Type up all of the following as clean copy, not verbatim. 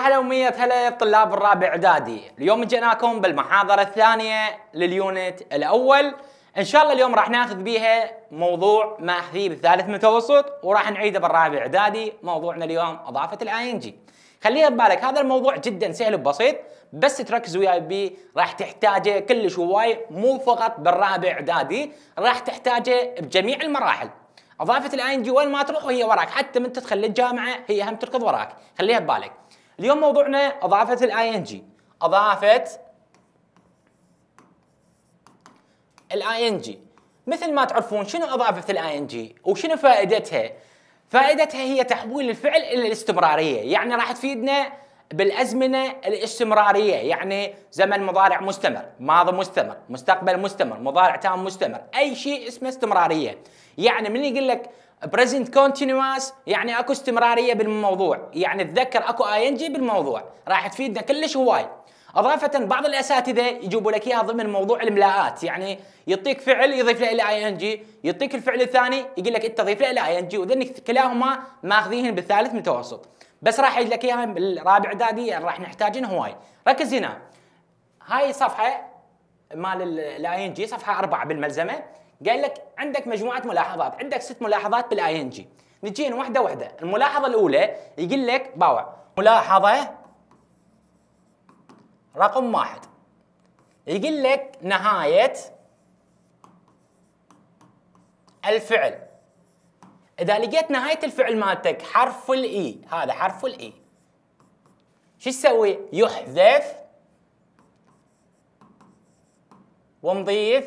هلا ومية هلا طلاب الرابع اعدادي، اليوم جيناكم بالمحاضرة الثانية لليونت الأول. إن شاء الله اليوم راح ناخذ بيها موضوع ماخذيه بالثالث متوسط وراح نعيده بالرابع اعدادي. موضوعنا اليوم إضافة الاي ان جي. خليها ببالك هذا الموضوع جدا سهل وبسيط، بس تركز وياي بيه، راح تحتاجه كلش هواي، مو فقط بالرابع اعدادي، راح تحتاجه بجميع المراحل. اضافه الاي ان جي وين ما تروح وهي وراك، حتى من تدخل للجامعه هي هم تركض وراك، خليها ببالك. اليوم موضوعنا اضافه الاي ان جي. اضافه الاي ان جي، مثل ما تعرفون شنو اضافه الاي ان جي وشنو فائدتها؟ فائدتها هي تحويل الفعل الى الاستمراريه، يعني راح تفيدنا بالازمنه الاستمراريه، يعني زمن مضارع مستمر، ماضي مستمر، مستقبل مستمر، مضارع تام مستمر، اي شيء اسمه استمراريه. يعني من يقول لك present continuous يعني اكو استمراريه بالموضوع، يعني تذكر اكو اي ان جي بالموضوع، راح تفيدنا كلش هواي. اضافه بعض الاساتذه يجيبوا لك اياها ضمن موضوع الملاءات، يعني يعطيك فعل يضيف له الى اي ان جي، يعطيك الفعل الثاني يقول لك انت ضيف له الى اي ان جي، وذنك كلاهما ماخذيهن بالثالث متوسط، بس راح يجي لك اياها بالرابع اعدادي، يعني راح نحتاجين هواي. ركز هنا، هاي صفحه مال الاي ان جي، صفحه 4 بالملزمه، قال لك عندك مجموعه ملاحظات، عندك 6 ملاحظات بالاي ان جي، نجين واحده واحده. الملاحظه الاولى يقول لك باوع ملاحظه رقم 1، يقول لك نهايه الفعل. اذا لقيت نهايه الفعل مالتك حرف الاي، هذا حرف الاي، شو تسوي؟ يحذف ونضيف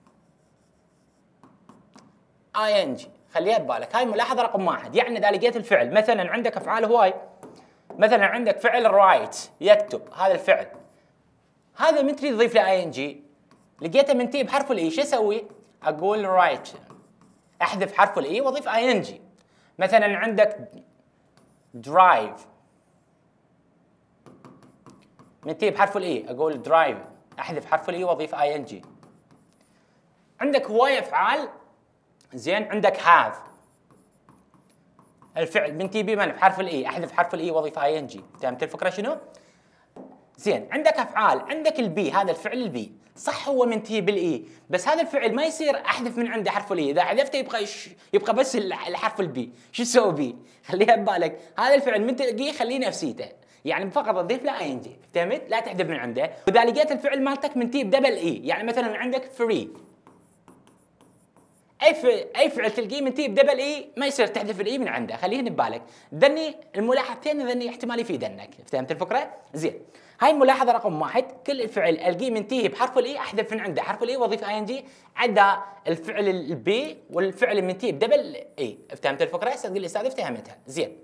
اي ان جي. خليها ببالك، هاي ملاحظه رقم 1. يعني اذا لقيت الفعل، مثلا عندك افعال هواي، مثلا عندك فعل رايت يكتب، هذا الفعل هذا من تريد تضيف له اي ان جي، لقيته منتهي بحرف الاي، شو اسوي؟ اقول رايت، احذف حرف الاي واضيف اي ان جي. مثلا عندك درايف منتهي بحرف الاي، اقول درايف، احذف حرف الاي واضيف اي ان جي. عندك هواي افعال، زين، عندك هاف الفعل منتهي بمن بحرف الاي، احذف حرف الاي واضيف اي ان جي. فهمت الفكره شنو؟ زين، عندك افعال، عندك البي، هذا الفعل البي صح هو منتهي بالاي، بس هذا الفعل ما يصير احذف من عنده حرف الاي، اذا حذفته يبقى بس الحرف البي، شو تسوي بي؟ خليها ببالك، هذا الفعل من تلقيه خليه نفسيته، يعني فقط تضيف له اي ان جي، فهمت؟ لا تحذف من عنده. واذا لقيت الفعل مالتك منتهي بدبل اي، يعني مثلا عندك فري، اي فعل تلقيه منتهي بدبل اي ما يصير تحذف الاي من عنده، خليهن ببالك. ذني الملاحظتين ذني احتمال يفيدنك، فهمت الفكره؟ زين، هاي الملاحظه رقم 1، كل الفعل القيه منتهي بحرف الاي احذف من عنده حرف الاي واضيف اي ان جي، عدا الفعل البي والفعل المنتهي بدبل اي، فهمت الفكره؟ هسه تقول لي استاذ افتهمتها. زين،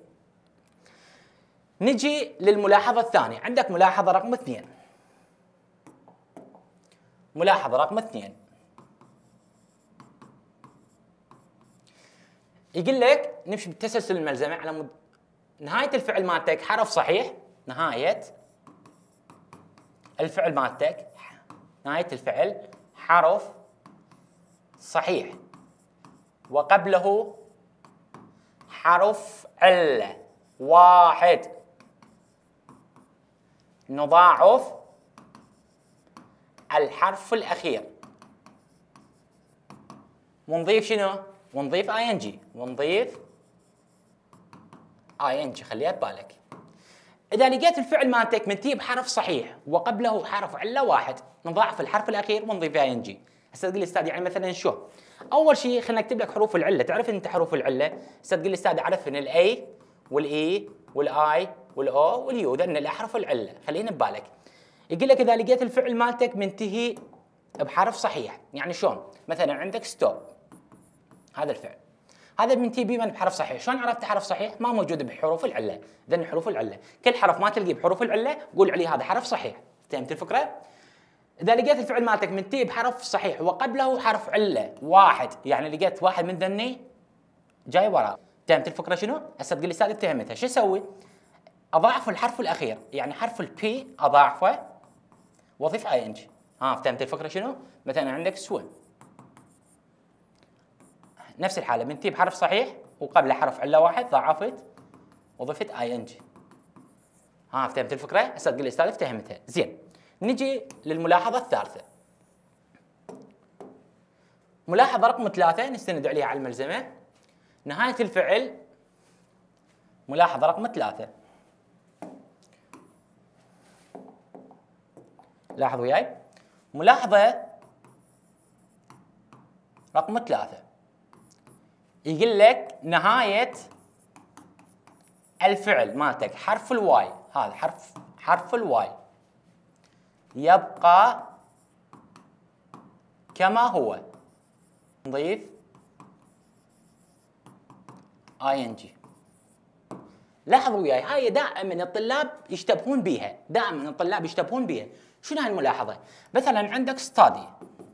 نجي للملاحظه الثانيه، عندك ملاحظه رقم 2. ملاحظه رقم 2 يقول لك نمشي بالتسلسل الملزمه على نهايه الفعل مالتك حرف صحيح، نهايه الفعل مالتك، نهايه الفعل حرف صحيح وقبله حرف عله واحد، نضاعف الحرف الاخير ونضيف شنو؟ ونضيف اي ان جي، ونضيف اي ان جي، خليها ببالك. اذا لقيت الفعل مالتك منتهي بحرف صحيح وقبله حرف عله واحد، نضاعف الحرف الاخير ونضيف اي ان جي. هسه تقول لي استاذ يعني مثلا شو؟ اول شيء خلينا نكتب لك حروف العله، تعرف انت حروف العله؟ هسه تقول لي استاذ اعرف ان الاي والاي والاي والاو واليو، ذن الاحرف العله، خلينا ببالك. يقول لك اذا لقيت الفعل مالتك منتهي بحرف صحيح، يعني شلون؟ مثلا عندك ستوب، هذا الفعل هذا منتهي بمن بحرف صحيح، شلون عرفت حرف صحيح؟ ما موجود بحروف العله، ذن حروف العله، كل حرف ما تلقيه بحروف العله قول عليه هذا حرف صحيح، فهمت الفكره؟ اذا لقيت الفعل مالتك منتهي بحرف صحيح وقبله حرف عله واحد، يعني لقيت واحد من ذني جاي وراه، فهمت الفكره شنو؟ هسه تقول لي استاذ اتهمتها، شو اسوي؟ اضاعف الحرف الاخير، يعني حرف البي اضاعفه واضيف اي ان جي. فهمت الفكره شنو؟ مثلا عندك سويم، نفس الحاله منتهي بحرف صحيح وقبله حرف عله واحد، ضاعفت وضفت اي ان جي. ها فهمت الفكره؟ هسه تقول لي استاذ فهمتها. زين نجي للملاحظه الثالثه. ملاحظه رقم 3 نستند عليها على الملزمه. نهايه الفعل ملاحظه رقم 3. لاحظوا وياي ملاحظه رقم 3 يقول لك نهايه الفعل مالتك حرف الواي، هذا حرف الواي يبقى كما هو. نضيف ing. لاحظوا وياي هاي دائما الطلاب يشتبهون بيها، دائما الطلاب يشتبهون بيها. شنو هاي الملاحظه؟ مثلا عندك ستادي،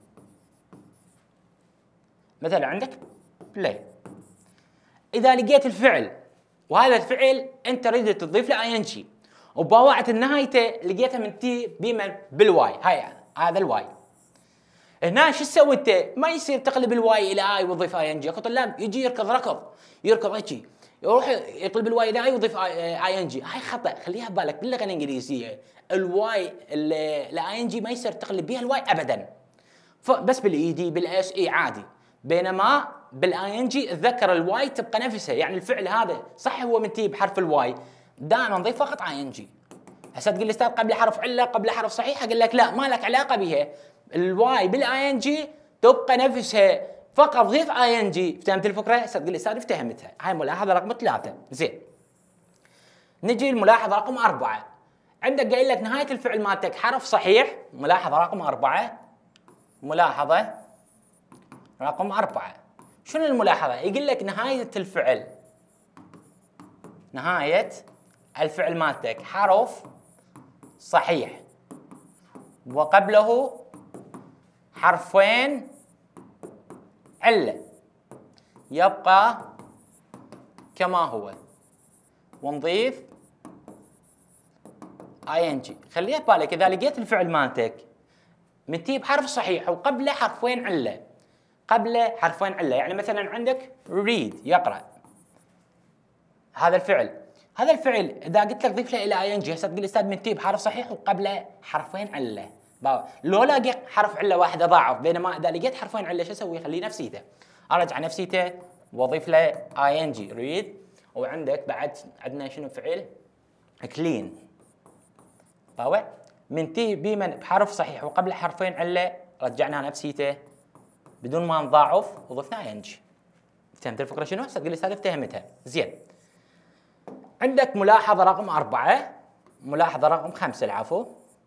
مثلا عندك بلاي. اذا لقيت الفعل وهذا الفعل انت تريد تضيف له اي ان جي وبواعة نهايته لقيتها من تي بمن بالواي، هذا الواي. هنا شو تسوي انت؟ ما يصير تقلب الواي الى اي وتضيف اي ان جي. اكو طلاب يجي يركض هيجي يروح يقلب الواي الى اي ويضيف اي ان جي. هاي خطا، خليها ببالك باللغه الانجليزيه الواي الاي ان جي ما يصير تقلب بها الواي ابدا، بس بالاي دي بالاس اي عادي. بينما بالاي ان جي تذكر الواي تبقى نفسها، يعني الفعل هذا صح هو منتهي بحرف الواي دائما نضيف فقط اي ان جي. هسه تقول لي استاذ قبل حرف عله قبل حرف صحيح، اقول لك لا، ما لك علاقه بها. الواي بالاي ان جي تبقى نفسها، فقط ضيف اي ان جي. فهمت الفكره؟ هسه تقول لي استاذ فهمتها. هاي ملاحظه رقم 3. زين نجي الملاحظه رقم 4. عندك قايل لك نهايه الفعل مالتك حرف صحيح. ملاحظه رقم 4. ملاحظه رقم 4 شنو الملاحظه؟ يقول لك نهايه الفعل مالتك حرف صحيح وقبله حرفين عله يبقى كما هو ونضيف اي ان جي. خليها ببالك اذا لقيت الفعل مالتك منتهي بحرف صحيح وقبله حرفين عله، يعني مثلا عندك read يقرأ. هذا الفعل اذا قلت لك ضيف له الى اي ان جي، هسه تقول لي استاذ منتهي بحرف صحيح وقبله حرفين عله. لو لاقي حرف عله واحد اضاعف، بينما اذا لقيت حرفين عله شو اسوي؟ خليه نفسيته، ارجع نفسيته واضيف له اي ان جي read. وعندك بعد عندنا شنو فعل clean طاوع منتهي بمن بحرف صحيح وقبل حرفين عله، رجعنا نفسيته بدون ما نضاعف وضفنا اي ان جي. فهمت الفكره شنو؟ هسه تقول لي استاذ فهمتها. زين عندك ملاحظه رقم 4. ملاحظه رقم 5 العفو،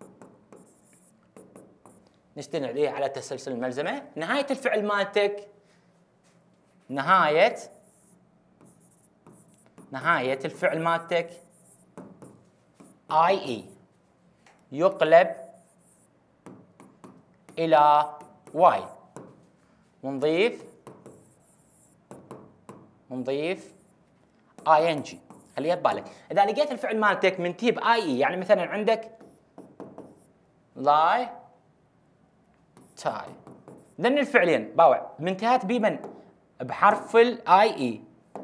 نستند عليها على تسلسل الملزمه. نهايه الفعل مالتك نهايه الفعل مالتك اي اي يقلب الى واي ونضيف اي ان جي. خليها ببالك اذا لقيت الفعل مالتك منتهي باي اي، يعني مثلا عندك لاي تاي، ذن الفعلين باوع منتهات بمن بحرف الاي اي.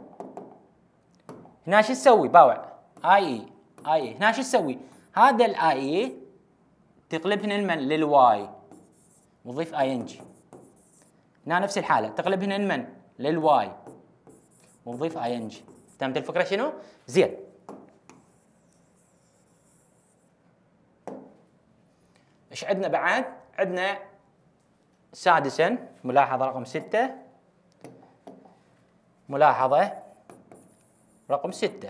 هنا شو تسوي باوع؟ اي اي هنا شو تسوي؟ هذا الاي اي تقلبهن لمن؟ للواي وضيف اي ان جي. هنا نفس الحاله تقلبهن لمن؟ للواي ونضيف اي ان جي. فهمت الفكره شنو؟ زين ايش عندنا بعد؟ عندنا سادسا ملاحظه رقم 6. ملاحظه رقم 6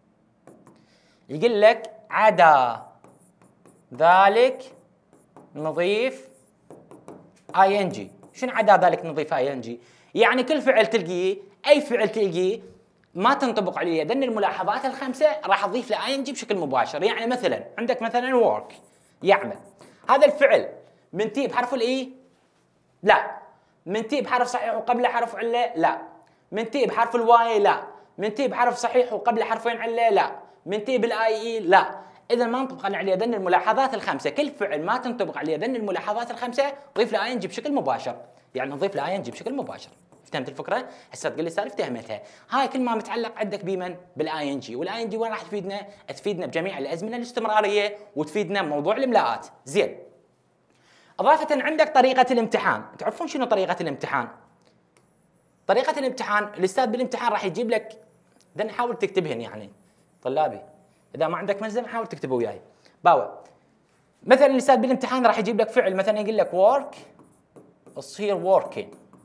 يقول لك عدا ذلك نضيف اي ان جي. شنو عدا ذلك نضيف اي ان جي؟ يعني كل فعل تلقيه، اي فعل تلقيه ما تنطبق عليه ذن الملاحظات الخمسه راح اضيف له اي ان جي بشكل مباشر. يعني مثلا عندك مثلا ورك يعمل، هذا الفعل منتهي بحرف الاي؟ لا. منتهي بحرف صحيح وقبله حرف عله؟ لا. منتهي بحرف الواي؟ لا. منتهي بحرف صحيح وقبله حرفين عله؟ لا. منتهي بالاي اي؟ لا. اذا ما نطبق عليه ذن الملاحظات الخمسه، كل فعل ما تنطبق عليه ذن الملاحظات الخمسه ضيف له اي ان جي بشكل مباشر، يعني نضيف له اي ان جي بشكل مباشر. فهمت الفكره؟ هسه تقول لي استاذ افتهمتها، هاي كل ما متعلق عندك بمن؟ بالاي ان جي، والاي ان جي وين راح تفيدنا؟ تفيدنا بجميع الازمنه الاستمراريه وتفيدنا بموضوع الاملاءات، زين. اضافه عندك طريقه الامتحان، تعرفون شنو طريقه الامتحان؟ طريقه الامتحان الاستاذ بالامتحان راح يجيب لك، بدنا نحاول تكتبهن يعني طلابي، اذا ما عندك ملزمه حاول تكتبه وياي. باوع مثلا الاستاذ بالامتحان راح يجيب لك فعل، مثلا يقول لك work تصير working،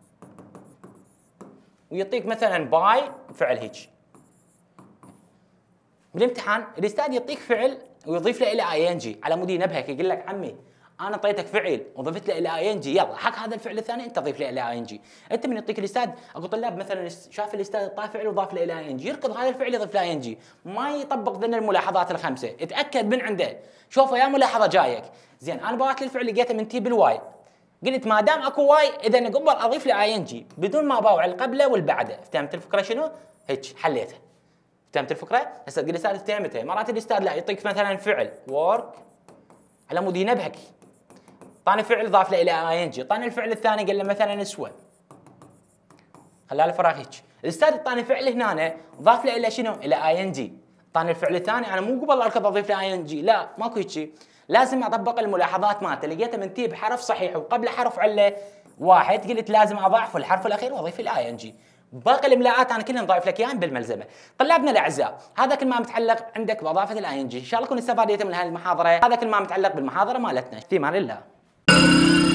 ويعطيك مثلا باي فعل هيك. بالامتحان الاستاذ يعطيك فعل ويضيف له الى اي ان جي، على مود ينبهك يقول لك عمي انا اعطيتك فعل وضفت له الى اي ان جي، يلا حق هذا الفعل الثاني انت ضيف له الى اي ان جي. انت من يعطيك الاستاذ، اكو طلاب مثلا شاف الاستاذ طاف فعل وضاف له الى اي ان جي، يركض هذا الفعل يضيف له اي ان جي، ما يطبق ذن الملاحظات الخمسه، اتاكد من عنده، شوفه يا ملاحظه جايك، زين انا بغيت لي الفعل لقيته من تي بالواي، قلت ما دام اكو واي اذا قبل اضيف له اي ان جي بدون ما اباوع القبله والبعده، فهمت الفكره شنو؟ هيك حليتها. فهمت الفكره؟ هسه تقول لي استاذ فهمتها، مرات الاستاذ لا يعطيك مثلا فعل ورك على مود ينبهك، طاني فعل ضاف له الى اي ان جي، طاني الفعل الثاني قال له مثلا اسوى، خلاه الفراغ هيك، الاستاذ طاني فعل هنا ضاف له الى شنو؟ الى اي ان جي، طاني الفعل الثاني انا مو قبل اركض اضيف له اي ان جي، لا ماكو هيك، لازم اطبق الملاحظات مالته، لقيته من تي بحرف صحيح وقبل حرف عله واحد، قلت لازم اضاعف الحرف الاخير واضيف الاي ان جي. باقي الاملاءات انا كلهم ضايف لك اياهم بالملزمه. طلابنا الاعزاء، هذا كل ما متعلق عندك باضافه الاي ان جي، ان شاء الله تكونوا استفاديتوا من هذه المحاضره، هذا كل ما متعلق بالمحاضره مالتنا، في امان الله.